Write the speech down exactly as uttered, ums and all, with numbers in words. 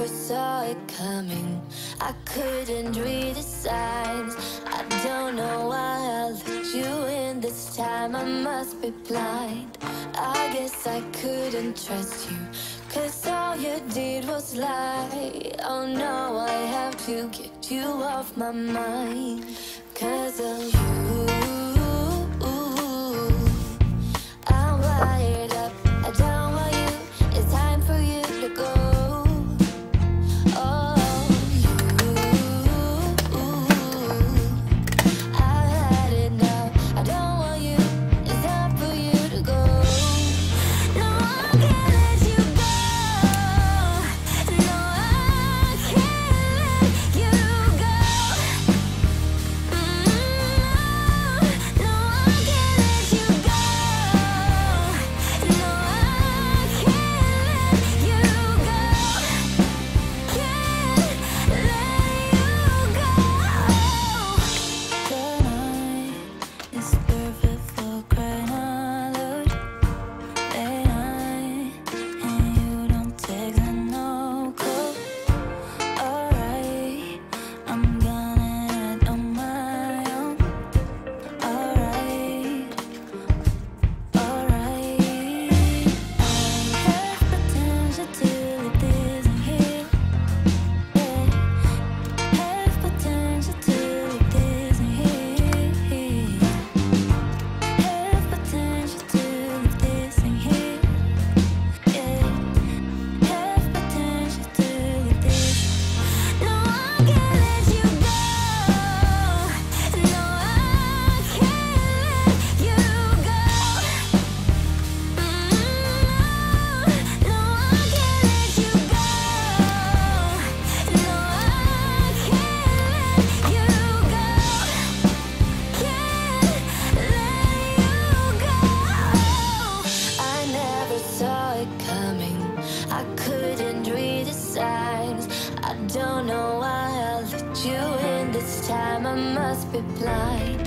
never saw it coming. I couldn't read the signs. I don't know why I let you in this time. I must be blind. I guess I couldn't trust you, 'cause all you did was lie. Oh no, I have to get you off my mind. 'Cause of you, I'm wired up. I don't want you. It's time for you to go. Oh, you, I had it now. I don't want you. It's time for you to go. No, I can't let you go. No, I can't let you go. Mm, no, I can't let you go. No, I can't let you go. Can't let you go. Tonight is perfect for crying out loud. Late night and you don't text and no call. Alright, I'm gonna act on my own. Alright, alright. I have potential to leave this in here. Yeah, have potential to leave this in here. Have potential to leave this in here. Yeah, have potential to leave this. No, I can't let you go. No, I can't let you go. Mm, no, I can't let you go. No, I can't let you go. Can't let you go. I never saw it coming. I couldn't read the signs. I don't know why I let you in this time. I must be blind.